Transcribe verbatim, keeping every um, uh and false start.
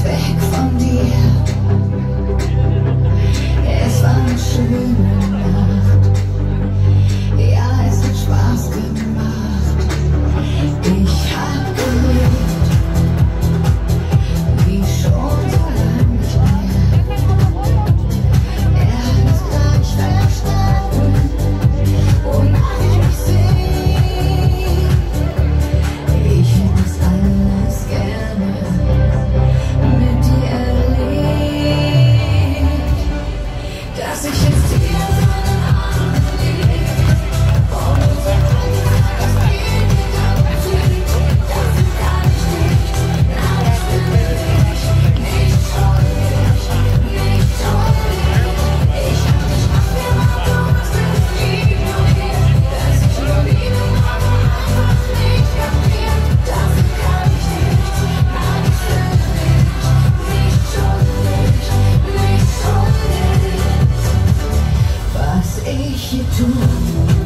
weg von dir. Es war eine schöne Nacht. Ja, es hat Spaß gemacht. Ich hab gelebt, wie schon so lange nicht mehr. Er ist gleich verstanden und macht mich sehen. Ich hätte es alles gerne mit dir erlebt, dass ich jetzt hier in deinen Armen lieg und unser Alltag das Leben wieder fliegt. Das ist gar nicht dicht, nein, das bin ich nicht schuldig, nicht schuldig. Ich hab dich abgemacht, du hast mich ignoriert, dass ich nur liebe, aber einfach nicht kapiert. Das ist gar nicht dicht, nein, das bin ich nicht schuldig, nicht schuldig. Was ich hier tue.